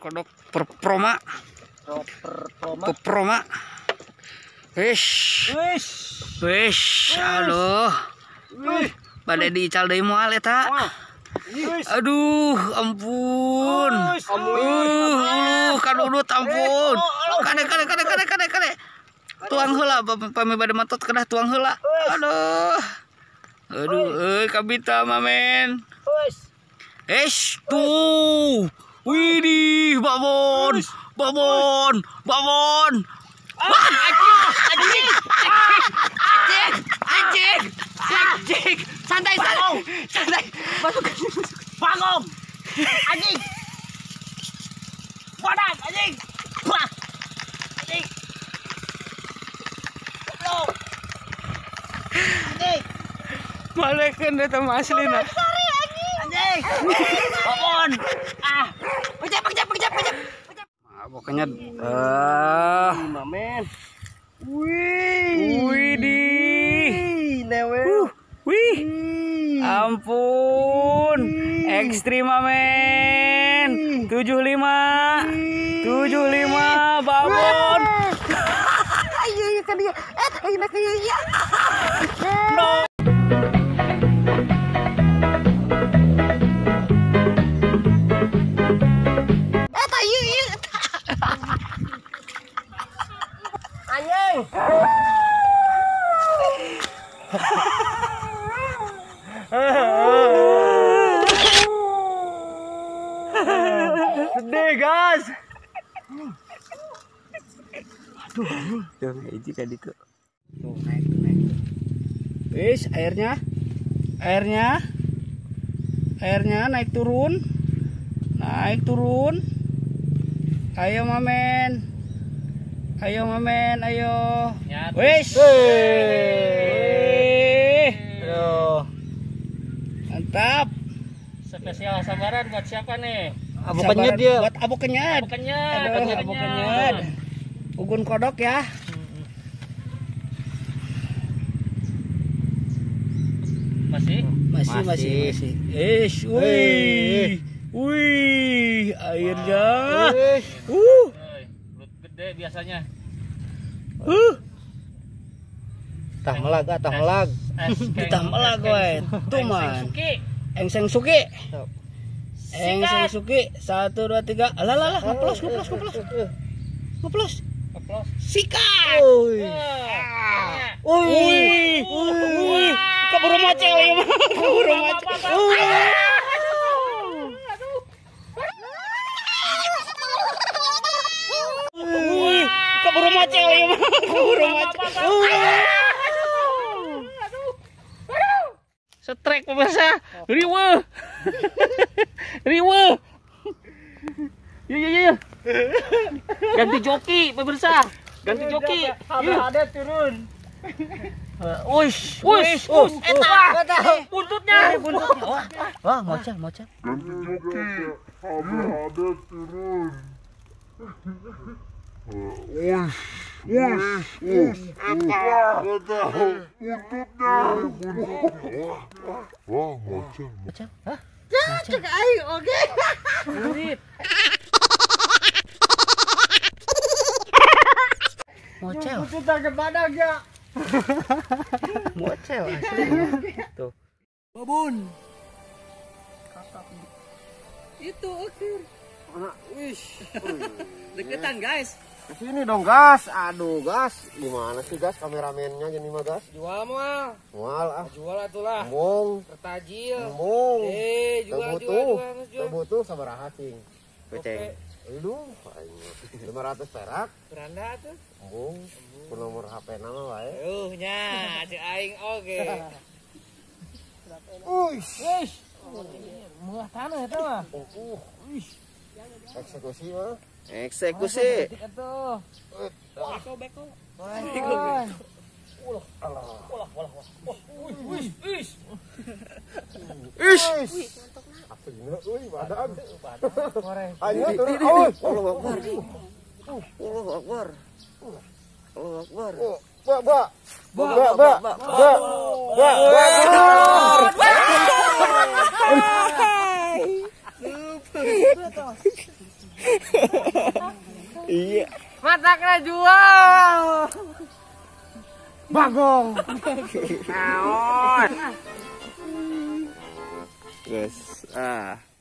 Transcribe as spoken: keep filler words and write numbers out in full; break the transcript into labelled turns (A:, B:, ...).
A: kodok perproma. Perproma. Wish.
B: Wish.
A: Wish. Aduh. Pada diical deui moal eta. Aduh, ampun. Uh, kadudut ampun. Kade kade kade kade kade kade. Tuang heula pami bade matot kedah tuang heula. Aduh. Aduh, euy kabita mamen. Eish, tuh. Widih, babon. Babon, babon. Wah, anjing, anjing, anjing, anjing, santai, santai, santai, masuk,
B: Bangom. Anjing. Wadah, anjing. Wah. Anjing. Goblok. Anjing.
A: malekeun eta mah aslina.
B: Anjing. Babon. Ah. Pecah, pecah, pecah, pecah.
A: Nah, pokoknya ah,
B: Mamen. Wih.
A: widih.
B: Newe.
A: Uh, wih. Ampun. Ekstrim mamen. tujuh lima. tujuh lima babon.
B: Ayo ya kan dia. Eh, ayo nak ya.
A: No.
B: Eh, tayu ya. Anjing.
A: Gede gas. Aduh, tuh hiji tadi tuh. Tuh naik tuh naik. Wis airnya, airnya, airnya naik turun, naik turun. Ayo mamen, ayo mamen, ayo. Wis. Aduh, mantap.
B: Spesial sambaran buat siapa nih?
A: Abu kenyat dia. Buat abu kenyat.
B: Abu kenyat.
A: Aduh, abu kenyat. Ugun kodok ya.
B: Masih?
A: Masih, masih, masih. Ish, wih. Wih, airnya. Uh.
B: Belut gede biasanya.
A: Uh.
C: Tah melag, tah melag.
A: Kita melag we. Tuh man. Engseng Suki. Engseng Suki. Satu, dua, tiga. Alah, alah, alah. Ngeplos, ngeplos, ngeplos. Ngeplos.
B: Keplos.
A: Sikat.
C: Uy.
A: Wih. Wih. Keburu macel ya mah. Keburu macel. Wih. Keburu macel ya mah. Keburu macel. Setrek pemirsa, riwe, riwe, ya ya ya, ganti joki pemirsa, ganti joki,
B: Ada turun.
A: Uish, uish, uish, eta, buntutnya, buntutnya, wah, wah, mocel, mocel.
D: Ganti joki, ada turun. Uish, uish, uish, eta, eta, buntutnya, buntutnya. Wah, mocel,
A: Mocel, hah?
B: Cek aing oke.
A: Urip. Mocel,
B: Buntutnya ke badan ya.
A: mocel asli. Tuh. Babon.
B: Itu oke.
C: Wish.
B: Deketan guys.
C: Sini dong gas. Aduh gas. Gimana sih gas kameramennya jadi mah gas?
B: Jual mah.
C: Mual ah.
B: Jual atulah.
C: Ngomong.
B: Tertajil.
C: Ngomong.
B: Eh, jual jual
C: Terbutuh.
B: jual jual.
C: Terbutuh sabaraha cing.
A: Goceng.
C: Aduh, lima ratus perak.
B: Beranda tuh.
C: Ngomong. Ku nomor H P nama wae.
B: Uh nya, cek aing oke.
C: Uish.
B: Wes. Muah tanah eta mah.
C: Uh. Eksekusi mah.
A: Eksekusi.
B: Atuh. Beko beko. Wih, wih.
A: Ish.
C: Apa gini? Uy, badan.
B: Korek.
C: Ayo turun. Oh,
A: Allahu Akbar. Allahu Akbar. Allahu Akbar.
C: Ba ba. Ba ba ba. Ba. Ba ba.
A: Iya.
B: Mata kena jual.
A: Bagong. Guys, ah.